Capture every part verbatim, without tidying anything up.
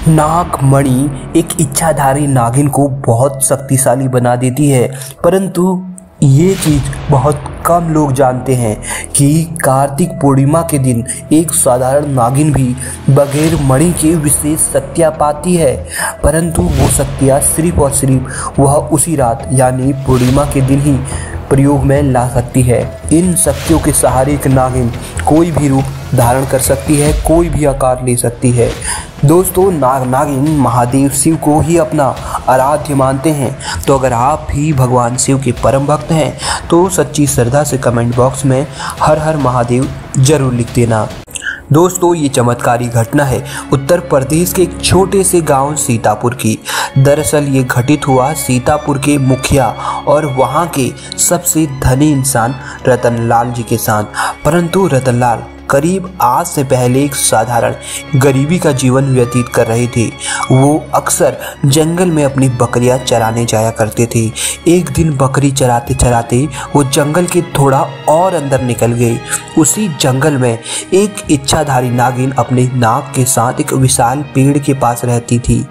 नागमणि एक इच्छाधारी नागिन को बहुत शक्तिशाली बना देती है, परंतु ये चीज़ बहुत कम लोग जानते हैं कि कार्तिक पूर्णिमा के दिन एक साधारण नागिन भी बगैर मणि के विशेष शक्तियाँ पाती है, परंतु वो शक्तियाँ सिर्फ और सिर्फ वह उसी रात यानी पूर्णिमा के दिन ही प्रयोग में ला सकती है। इन शक्तियों के सहारे एक नागिन कोई भी रूप धारण कर सकती है, कोई भी आकार ले सकती है। दोस्तों, नाग नागिन महादेव शिव को ही अपना आराध्य मानते हैं, तो अगर आप भी भगवान शिव के परम भक्त हैं तो सच्ची श्रद्धा से कमेंट बॉक्स में हर हर महादेव जरूर लिख देना। दोस्तों, ये चमत्कारी घटना है उत्तर प्रदेश के एक छोटे से गांव सीतापुर की। दरअसल ये घटित हुआ सीतापुर के मुखिया और वहां के सबसे धनी इंसान रतनलाल जी के साथ। परंतु रतनलाल करीब आज से पहले एक साधारण गरीबी का जीवन व्यतीत कर रहे थे। वो अक्सर जंगल में अपनी बकरियां चराने जाया करते थे। एक दिन बकरी चराते चराते वो जंगल के थोड़ा और अंदर निकल गए। उसी जंगल में एक इच्छाधारी नागिन अपने नाग के साथ एक विशाल पेड़ के पास रहती थी।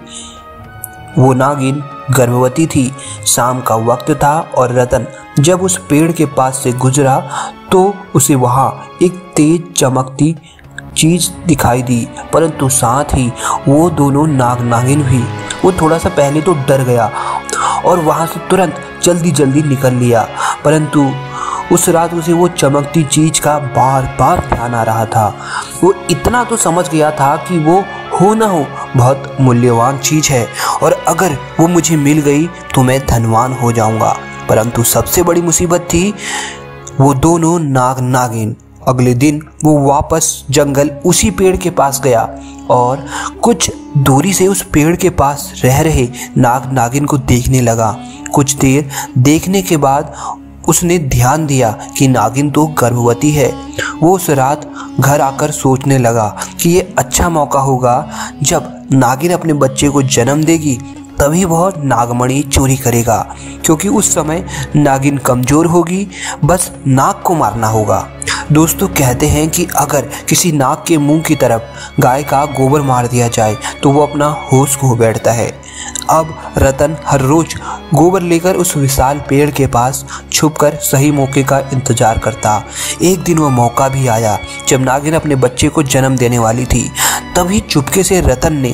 वो नागिन गर्भवती थी। शाम का वक्त था और रतन जब उस पेड़ के पास से गुजरा तो उसे वहां एक तेज चमकती चीज दिखाई दी, परंतु साथ ही वो दोनों नाग नागिन भी। वो थोड़ा सा पहले तो डर गया और वहां से तुरंत जल्दी जल्दी निकल लिया, परंतु उस रात उसे वो चमकती चीज का बार बार ध्यान आ रहा था। वो इतना तो समझ गया था कि वो हो ना हो बहुत मूल्यवान चीज है और अगर वो मुझे मिल गई तो मैं धनवान हो जाऊंगा। परंतु सबसे बड़ी मुसीबत थी वो दोनों नाग नागिन। अगले दिन वो वापस जंगल उसी पेड़ के पास गया और कुछ दूरी से उस पेड़ के पास रह रहे नाग नागिन को देखने लगा। कुछ देर देखने के बाद उसने ध्यान दिया कि नागिन तो गर्भवती है। वो उस रात घर आकर सोचने लगा कि ये अच्छा मौका होगा, जब नागिन अपने बच्चे को जन्म देगी तभी वह नागमणि चोरी करेगा, क्योंकि उस समय नागिन कमजोर होगी, बस नाग को मारना होगा। दोस्तों, कहते हैं कि अगर किसी नाग के मुंह की तरफ गाय का गोबर मार दिया जाए तो वो अपना होश खो बैठता है। अब रतन हर रोज गोबर लेकर उस विशाल पेड़ के पास छुपकर सही मौके का इंतजार करता। एक दिन वो मौका भी आया जब नागिन अपने बच्चे को जन्म देने वाली थी। तभी चुपके से रतन ने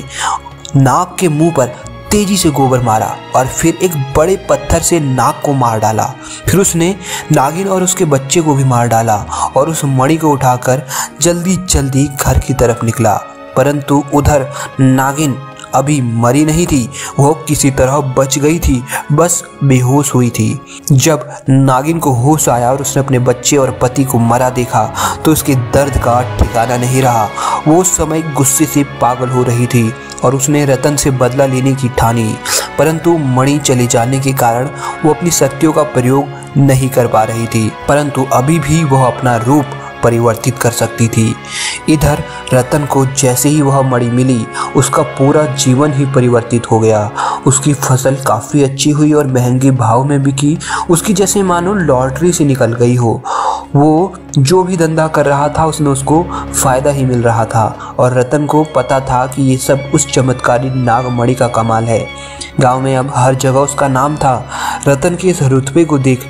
नाग के मुंह पर तेजी से गोबर मारा और फिर एक बड़े पत्थर से नाग को मार डाला। फिर उसने नागिन और उसके बच्चे को भी मार डाला और उस मणि को उठाकर जल्दी जल्दी घर की तरफ निकला। परंतु उधर नागिन अभी मरी नहीं थी, वो किसी तरह बच गई थी, बस बेहोश हुई थी। जब नागिन को होश आया और उसने अपने बच्चे और पति को मरा देखा तो उसके दर्द का ठिकाना नहीं रहा। वो उस समय गुस्से से पागल हो रही थी और उसने रतन से बदला लेने की ठानी, परंतु मणि चले जाने के कारण वो अपनी शक्तियों का प्रयोग नहीं कर पा रही थी, परंतु अभी भी वह अपना रूप परिवर्तित कर सकती थी। इधर रतन को जैसे ही वह मणि मिली उसका पूरा जीवन ही परिवर्तित हो गया। उसकी फसल काफ़ी अच्छी हुई और महंगे भाव में बिकी। उसकी जैसे मानो लॉटरी से निकल गई हो। वो जो भी धंधा कर रहा था उसमें उसको फ़ायदा ही मिल रहा था और रतन को पता था कि ये सब उस चमत्कारी नागमणि का कमाल है। गांव में अब हर जगह उसका नाम था। रतन के इस रुतबे को देख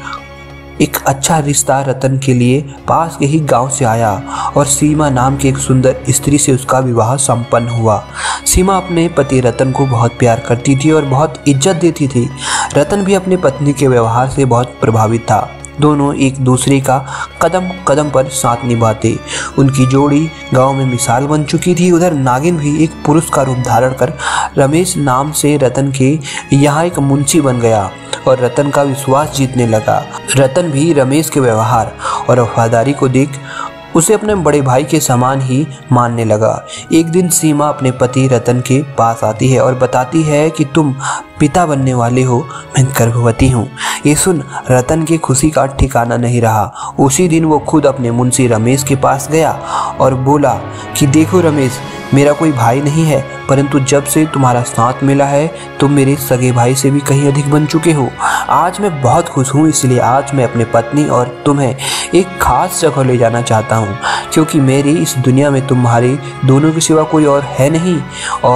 एक अच्छा रिश्ता रतन के लिए पास के ही गांव से आया और सीमा नाम की एक सुंदर स्त्री से उसका विवाह संपन्न हुआ। सीमा अपने पति रतन को बहुत प्यार करती थी और बहुत इज्जत देती थी। रतन भी अपनी पत्नी के व्यवहार से बहुत प्रभावित था। दोनों एक दूसरे का कदम कदम पर साथ निभाते। उनकी जोड़ी गांव में मिसाल बन चुकी थी। उधर नागिन भी एक पुरुष का रूप धारण कर रमेश नाम से रतन के यहाँ एक मुंशी बन गया और रतन का विश्वास जीतने लगा। रतन भी रमेश के व्यवहार और वफादारी को देख उसे अपने बड़े भाई के समान ही मानने लगा। एक दिन सीमा अपने पति रतन के पास आती है और बताती है कि तुम पिता बनने वाले हो, मैं गर्भवती हूँ। ये सुन रतन की खुशी का ठिकाना नहीं रहा। उसी दिन वो खुद अपने मुंशी रमेश के पास गया और बोला कि देखो रमेश, मेरा कोई भाई नहीं है, परंतु जब से तुम्हारा साथ मिला है तुम मेरे सगे भाई से भी कहीं अधिक बन चुके हो। आज मैं बहुत खुश हूँ, इसलिए आज मैं अपने पत्नी और तुम्हें एक खास जगह ले जाना चाहता हूँ, क्योंकि मेरी इस दुनिया में तुम्हारे दोनों के सिवा कोई और है नहीं और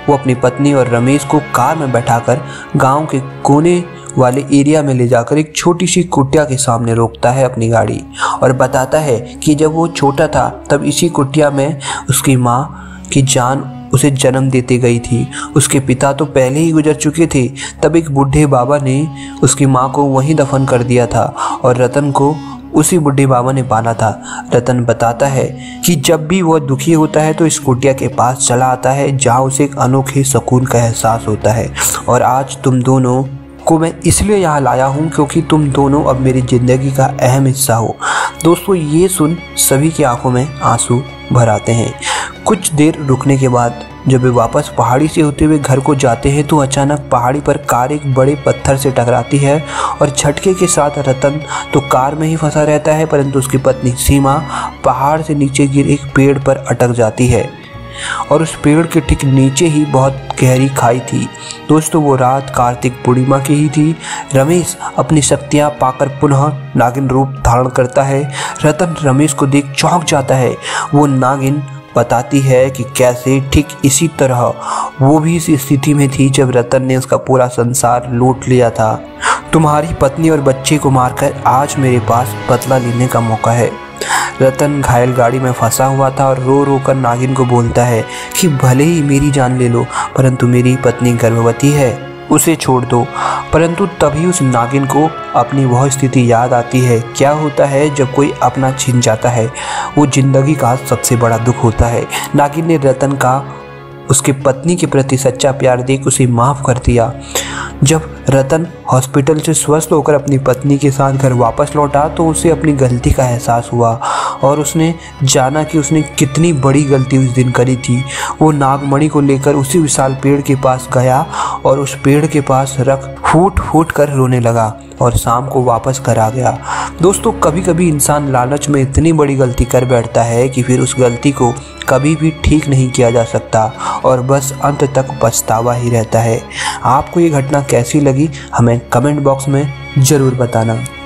वो अपनी पत्नी और रमेश को कार में बैठाकर गांव के कोने वाले एरिया में ले जाकर एक छोटी सी कुटिया के सामने रोकता है अपनी गाड़ी और बताता है कि जब वो छोटा था तब इसी कुटिया में उसकी माँ की जान उसे जन्म देते गई थी। उसके पिता तो पहले ही गुजर चुके थे। तब एक बूढ़े बाबा ने उसकी माँ को वहीं दफन कर दिया था और रतन को उसी बूढ़े बाबा ने पाला था। रतन बताता है कि जब भी वह दुखी होता है तो इस कुटिया के पास चला आता है जहाँ उसे एक अनोखे सुकून का एहसास होता है। और आज तुम दोनों को मैं इसलिए यहाँ लाया हूँ क्योंकि तुम दोनों अब मेरी ज़िंदगी का अहम हिस्सा हो। दोस्तों, ये सुन सभी की आंखों में आंसू भर आते हैं। कुछ देर रुकने के बाद जब वे वापस पहाड़ी से होते हुए घर को जाते हैं तो अचानक पहाड़ी पर कार एक बड़े पत्थर से टकराती है और झटके के साथ रतन तो कार में ही फंसा रहता है, परंतु उसकी पत्नी सीमा पहाड़ से नीचे गिर एक पेड़ पर अटक जाती है और उस पेड़ के ठीक नीचे ही बहुत गहरी खाई थी। दोस्तों, वो रात कार्तिक पूर्णिमा की ही थी। रमेश अपनी शक्तियाँ पाकर पुनः नागिन रूप धारण करता है। रतन रमेश को देख चौंक जाता है। वो नागिन बताती है कि कैसे ठीक इसी तरह वो भी इस स्थिति में थी जब रतन ने उसका पूरा संसार लूट लिया था। तुम्हारी पत्नी और बच्चे को मारकर आज मेरे पास बदला लेने का मौका है। रतन घायल गाड़ी में फंसा हुआ था और रो रो कर नागिन को बोलता है कि भले ही मेरी जान ले लो, परंतु मेरी पत्नी गर्भवती है, उसे छोड़ दो। परंतु तभी उस नागिन को अपनी वह स्थिति याद आती है। क्या होता है जब कोई अपना छिन जाता है, वो जिंदगी का सबसे बड़ा दुख होता है। नागिन ने रतन का उसके पत्नी के प्रति सच्चा प्यार देख उसे माफ़ कर दिया। जब रतन हॉस्पिटल से स्वस्थ होकर अपनी पत्नी के साथ घर वापस लौटा तो उसे अपनी गलती का एहसास हुआ और उसने जाना कि उसने कितनी बड़ी गलती उस दिन करी थी। वो नागमणि को लेकर उसी विशाल पेड़ के पास गया और उस पेड़ के पास रख फूट फूट कर रोने लगा और शाम को वापस घर आ गया। दोस्तों, कभी कभी इंसान लालच में इतनी बड़ी गलती कर बैठता है कि फिर उस गलती को कभी भी ठीक नहीं किया जा सकता और बस अंत तक पछतावा ही रहता है। आपको ये घटना कैसी लगी हमें कमेंट बॉक्स में ज़रूर बताना।